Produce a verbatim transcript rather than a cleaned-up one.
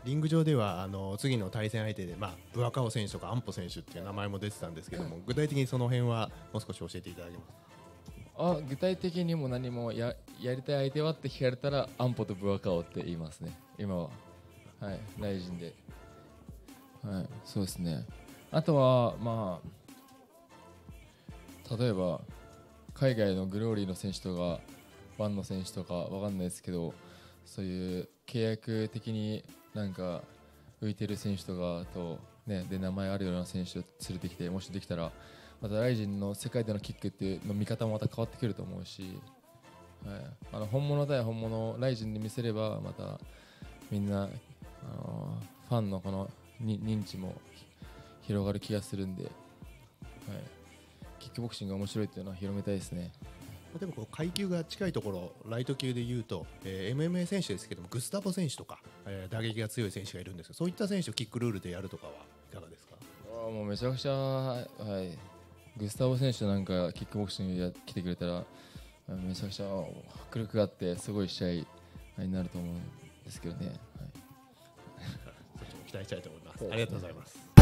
リング上ではあの次の対戦相手で、まあ、ブアカオ選手とかアンポ選手っていう名前も出てたんですけども、具体的にその辺はもう少し教えていただけますか。 あ、具体的にも何も や, やりたい相手はって聞かれたらアンポとブアカオって言いますね、今は。はい、ライジンで。はい、そうですね。あとは、まあ、例えば海外のグローリーの選手とかワンの選手とかわかんないですけど、そういう契約的になんか浮いてる選手とかと、ね、で名前あるような選手を連れてきて、もしできたらまたライジンの世界でのキックっていうの見方もまた変わってくると思うし、はい、あの本物対本物ライジンで見せればまたみんな、あのー、ファンのこのに認知も広がる気がするんで、はい、キックボクシングが面白いっていうのは広めたいですね。 でもこう階級が近いところライト級でいうと、えー、エムエムエー 選手ですけどもグスタボ選手とか、えー、打撃が強い選手がいるんですけど、そういった選手をキックルールでやるとかはいかがですか。 あもうめちゃくちゃ、はい、グスタボ選手なんかキックボクシングや来てくれたらめちゃくちゃ迫力があってすごい試合になると思うんですけどね、はい、 そっちも期待したいと思います。ありがとうございます。